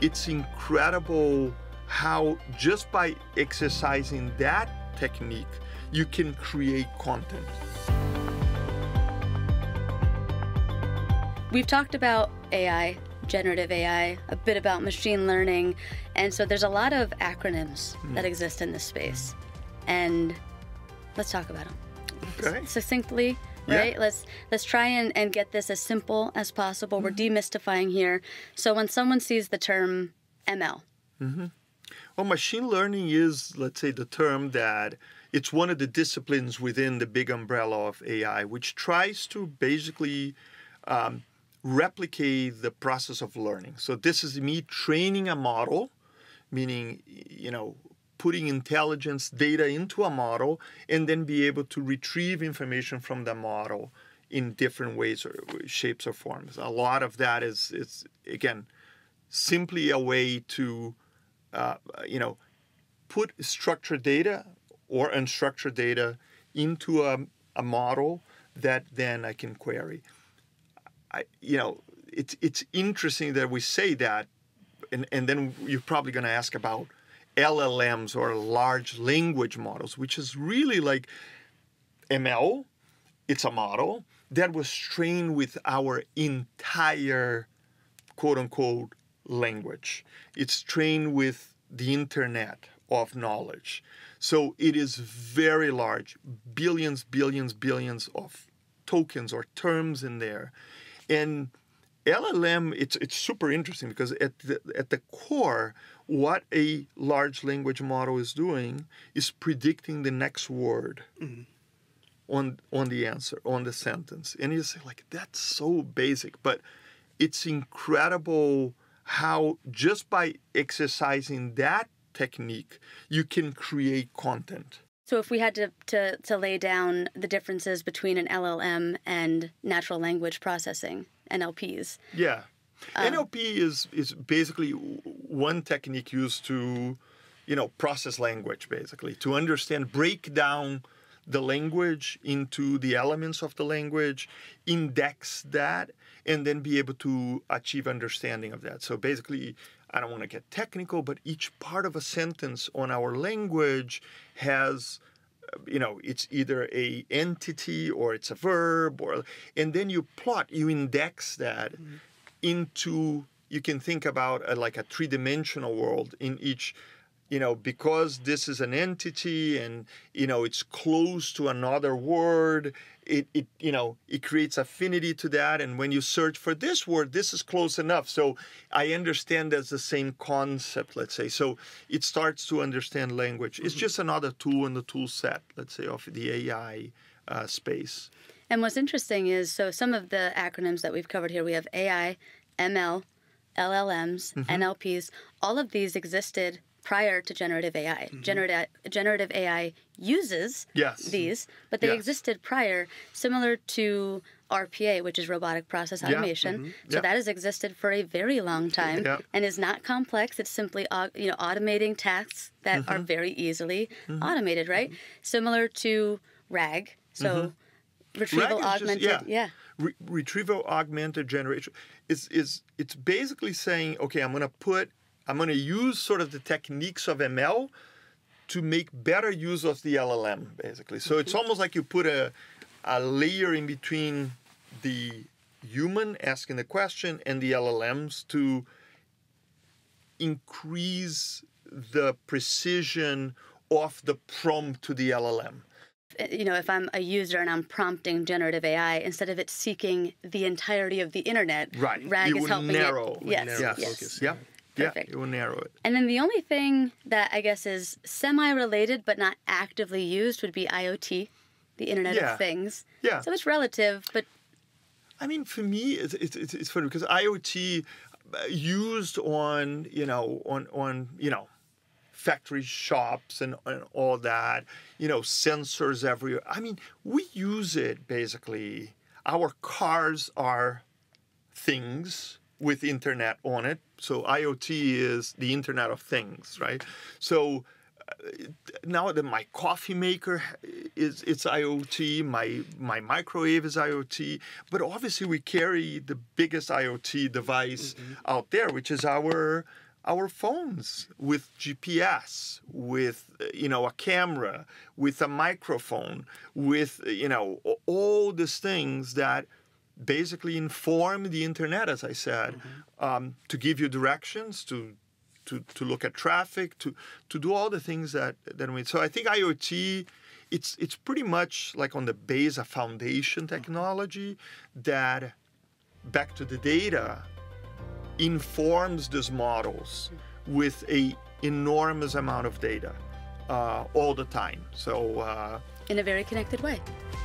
it's incredible how just by exercising that technique, you can create content. We've talked about AI, generative AI, a bit about machine learning, and so there's a lot of acronyms that exist in this space. And let's talk about them. Okay. Succinctly, right? Yeah. Let's try and get this as simple as possible. We're demystifying here. So when someone sees the term ML. Well, machine learning is, let's say, the term that it's one of the disciplines within the big umbrella of AI, which tries to basically replicate the process of learning. So this is me training a model, meaning, putting intelligence data into a model and then be able to retrieve information from the model in different ways or shapes or forms. A lot of that is again, simply a way to, put structured data or unstructured data into a model that then I can query. It's interesting that we say that, and then you're probably going to ask about LLMs or large language models, which is really like ML. It's a model that was trained with our entire quote unquote language. It's trained with the internet of knowledge. So it is very large, billions of tokens or terms in there. And LLM, it's super interesting because at the core, what a large language model is doing is predicting the next word on the answer, on the sentence. And you say, like, that's so basic, but it's incredible how just by exercising that technique, you can create content. So if we had to lay down the differences between an LLM and natural language processing, NLPs. Yeah. NLP is basically one technique used to, process language, basically, to understand, break down the language into the elements of the language, index that, and then be able to achieve understanding of that. So basically, I don't want to get technical, but each part of a sentence on our language has, it's either a entity or it's a verb, and then you index that into, you can think about like a three-dimensional world in each, because this is an entity and, it's close to another word, it creates affinity to that. And when you search for this word, this is close enough. So I understand that's the same concept, let's say. So it starts to understand language. It's just another tool in the tool set, let's say, of the AI space. And what's interesting is, so some of the acronyms that we've covered here, we have AI, ML, LLMs, NLPs. All of these existed prior to generative AI. Generative AI uses these, but they existed prior, similar to RPA, which is robotic process automation. So that has existed for a very long time and is not complex. It's simply automating tasks that are very easily automated, right? Similar to RAG, so retrieval augmented, retrieval augmented generation. It's basically saying, okay, I'm going to use sort of the techniques of ML to make better use of the LLM, basically. So it's almost like you put a layer in between the human asking the question and the LLMs to increase the precision of the prompt to the LLM. If I'm a user and I'm prompting generative AI, instead of it seeking the entirety of the internet, RAG is helping narrow. Focus. Perfect. Yeah, it will narrow it. And then the only thing that I guess is semi-related but not actively used would be IoT, the Internet of Things. Yeah. So it's relative, but... I mean, for me, it's funny because IoT used on, factory shops and all that, sensors everywhere. I mean, we use it basically. Our cars are things with internet on it. So IoT is the Internet of Things, right? So now that my coffee maker it's IoT, my microwave is IoT, but obviously we carry the biggest IoT device out there, which is our our phones with GPS, with a camera, with a microphone, with all these things that basically inform the internet, as I said, to give you directions, to look at traffic, to do all the things that we. So I think IoT, it's pretty much like on the base a foundation technology that, back to the data, informs these models with a enormous amount of data all the time. So in a very connected way.